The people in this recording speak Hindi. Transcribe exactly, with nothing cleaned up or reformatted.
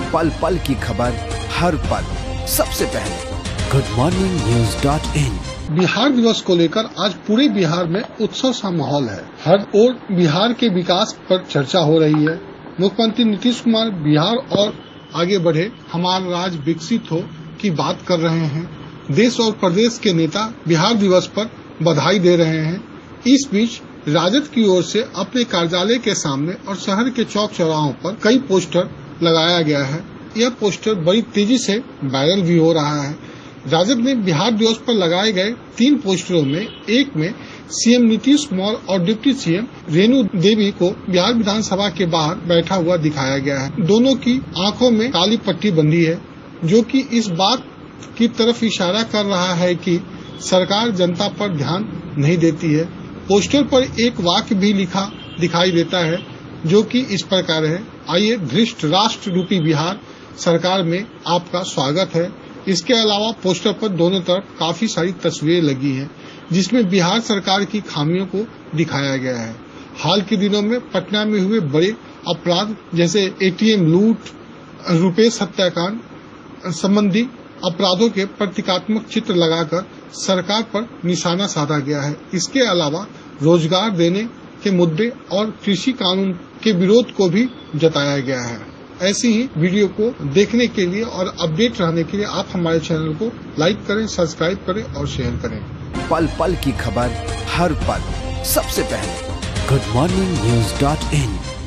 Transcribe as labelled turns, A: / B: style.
A: पल पल की खबर हर पल सबसे पहले good morning news dot in.
B: Bihar दिवस को लेकर आज पूरे बिहार में उत्सव सा माहौल है। हर ओर बिहार के विकास पर चर्चा हो रही है। मुख्यमंत्री नीतीश कुमार बिहार और आगे बढ़े, हमारा राज्य विकसित हो की बात कर रहे हैं। देश और प्रदेश के नेता बिहार दिवस पर बधाई दे रहे हैं। इस बीच राजद की ओर से अपने कार्यालय के सामने और शहर के चौक चौराहों पर कई पोस्टर लगाया गया है। यह पोस्टर बड़ी तेजी से वायरल भी हो रहा है। राजद ने बिहार दिवस पर लगाए गए तीन पोस्टरों में एक में सीएम नीतीश कुमार और डिप्टी सीएम रेणु देवी को बिहार विधानसभा के बाहर बैठा हुआ दिखाया गया है। दोनों की आंखों में काली पट्टी बंधी है, जो कि इस बात की तरफ इशारा कर रहा है कि सरकार जनता पर ध्यान नहीं देती है। पोस्टर पर एक वाक्य भी लिखा दिखाई देता है, जो कि इस प्रकार है, आइए धृष्ट राष्ट्र रूपी बिहार सरकार में आपका स्वागत है। इसके अलावा पोस्टर पर दोनों तरफ काफी सारी तस्वीरें लगी हैं, जिसमें बिहार सरकार की खामियों को दिखाया गया है। हाल के दिनों में पटना में हुए बड़े अपराध जैसे एटीएम लूट, रुपये सत्याकांड संबंधी अपराधों के प्रतीकात्मक चित्र लगाकर सरकार पर निशाना साधा गया है। इसके अलावा रोजगार देने के मुद्दे और कृषि कानून के विरोध को भी जताया गया है। ऐसी ही वीडियो को देखने के लिए और अपडेट रहने के लिए आप हमारे चैनल को लाइक करें, सब्सक्राइब करें और शेयर करें।
A: पल पल की खबर हर पल सबसे पहले गुड मॉर्निंग न्यूज डॉट इन।